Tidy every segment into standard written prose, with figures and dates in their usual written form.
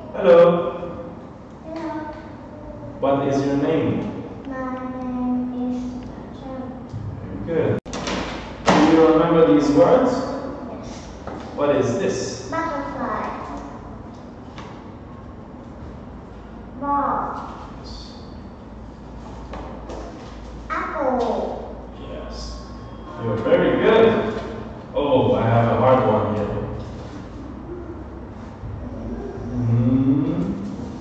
Hello. Hello. What is your name? My name is John. Very good. Do you remember these words? Yes. What is this? Butterfly. Ball. Apple. Yes. You're very good. Oh, I have a hard one here. Hmm.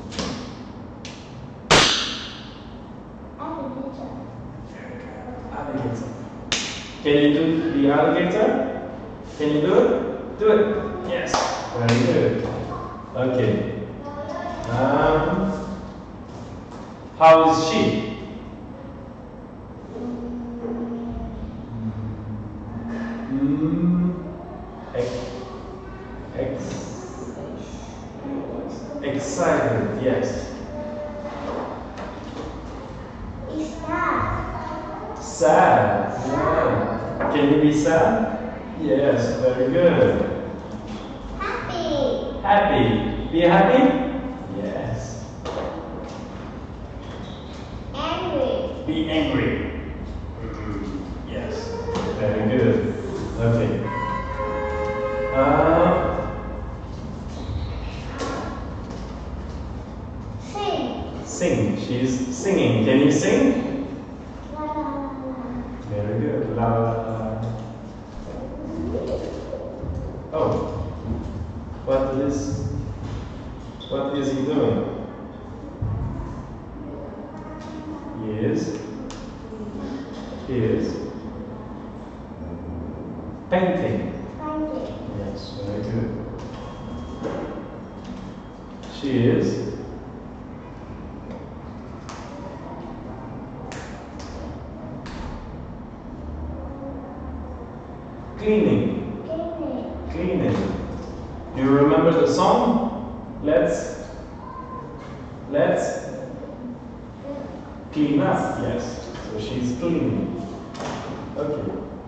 Alligator. Alligator. Can you do the alligator? Can you do it? Do it. Yes. Very good. Okay. How is she? Mm, ex, excited. Yes. Is that? Sad. Yeah. Can you be sad? Yes. Very good. Happy. Happy. Be happy? Yes. Angry. Be angry. Yes. Very good. Okay. Sing. Sing. She's singing. Can you sing? La la la la. Very good. La la la. Oh. What is he doing? He is painting. Painting. Yes, very good. She is cleaning. Cleaning. Cleaning. Do you remember the song? Let's clean up. Yes. So she's cleaning. Okay.